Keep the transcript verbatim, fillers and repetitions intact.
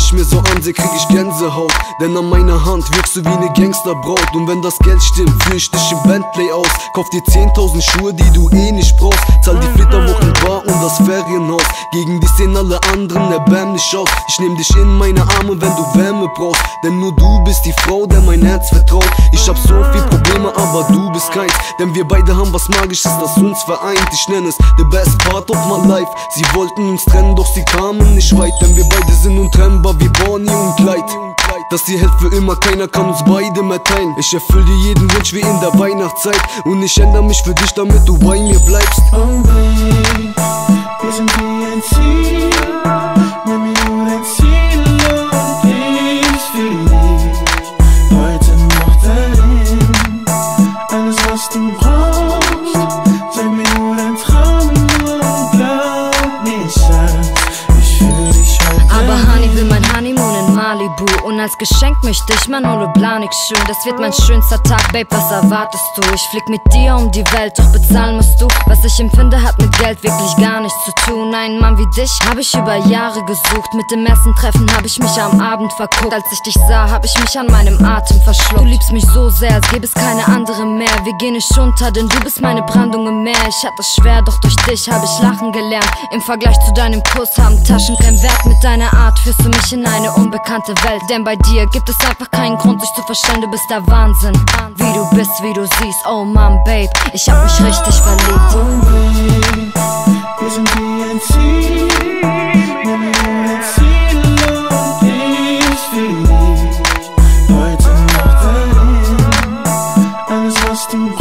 dich mir so ansehe, krieg ich Gänsehaut. Denn an meiner Hand wirkst du wie ne Gangsterbraut. Und wenn das Geld stimmt, führ ich dich im Bentley aus. Kauf dir zehntausend Schuhe, die du eh nicht brauchst. Zahl die Flitterwochen bar und das Ferienhaus. Gegen dich sehen alle anderen erbärmlich aus. Ich nehm dich in meine Arme, wenn du Wärme brauchst. Denn nur du bist die Frau, der mein Herz vertraut. Ich hab so viel Probleme, aber du bist keins. Denn wir beide haben was Magisches, das uns vereint. Ich nenn es the best part of my life. Sie wollten uns trennen, doch sie kamen nicht weit. Denn wir beide sind untrennbar wie Bonnie und Clyde. Das hier hält für immer, keiner kann uns beide mehr teilen. Ich erfüll dir jeden Wunsch wie in der Weihnachtszeit. Und ich ändere mich für dich, damit du bei mir bleibst. Oh babe, wir sind wie ein Ziel. Nimm mir nur dein Ziel und ich fühl dich heute noch dahin. Alles was du brauchst, sag mir nur dein Traum und glaub mir, Schatz, ich fühl dich heute. Aber Honey will mein Honeymoon in Malibu. Und als Geschenk möchte ich mein Holoplanik schön. Das wird mein schönster Tag, Babe, was erwartest du? Ich flieg mit dir um die Welt, doch bezahlen musst du. Was ich empfinde, hat mit Geld wirklich gar nichts zu tun. Einen Mann wie dich hab ich über Jahre gesucht. Mit dem ersten Treffen hab ich mich am Abend verguckt. Als ich dich sah, hab ich mich an meinem Atem verschluckt. Du liebst mich so sehr, als gäbe es keine andere mehr. Wir gehen nicht unter, denn du bist meine Brandung im Meer. Ich hatte es schwer, doch durch dich hab ich lachen gelernt. Im Vergleich zu deinem Kuss haben Taschen keinen Wert. Mit deiner Art führst du mich in eine unbekannte Welt. Denn bei dir gibt es einfach keinen Grund, dich zu verstellen. Du bist der Wahnsinn, wie du bist, wie du siehst. Oh Mann, Babe, ich hab mich richtig verliebt. Oh babe, wir sind wie ein Ziel. Nimm mir nur dein Ziel und ich fühl dich heute noch dahin. Alles was du brauchst,